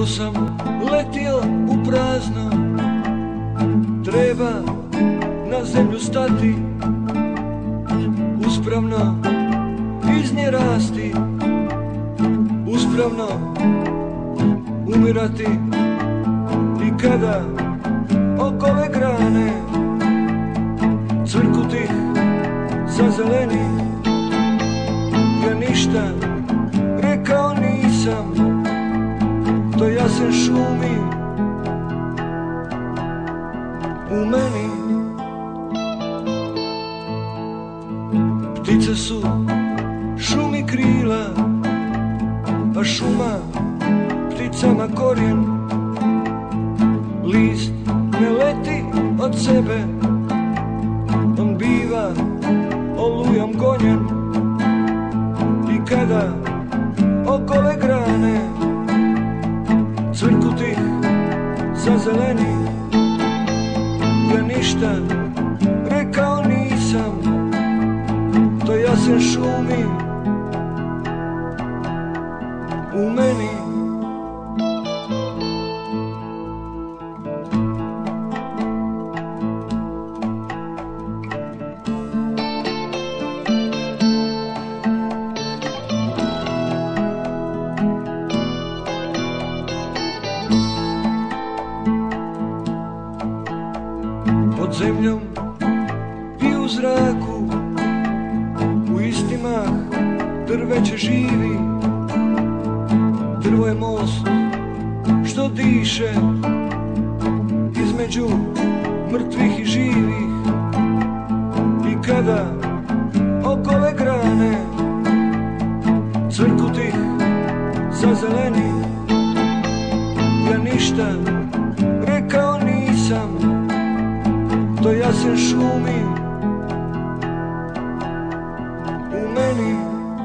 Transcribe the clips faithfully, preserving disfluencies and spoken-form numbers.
sam letio u prazno, treba na zemlju stati, uspravno iz nje rasti, uspravno umirati. I kada okove grane cvrkutih zazeleni, ja ništa rekao nisam toj jasen šumi u meni. Ptice su šumi krila, a šuma pticama korijen. List ne leti od sebe, on biva olujom gonjen. I kada okole grane cvrkutih zazeleni, ja ništa rekao nisam toj jasen šumi u meni. Pod zemljom i u zraku, u isti mah drveće živi. Drvo je most što diše između mrtvih i živih. I kada okole grane cvrkutih zazeleni, ja ništa rekao nisam toj jasen šumi u meni.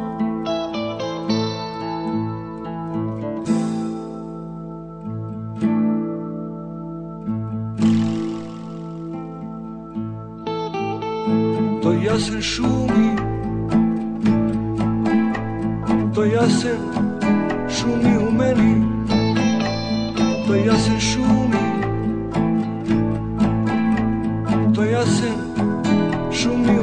Toj jasen šumi, toj jasen šumi u meni, toj jasen šumi, toj jasen šumi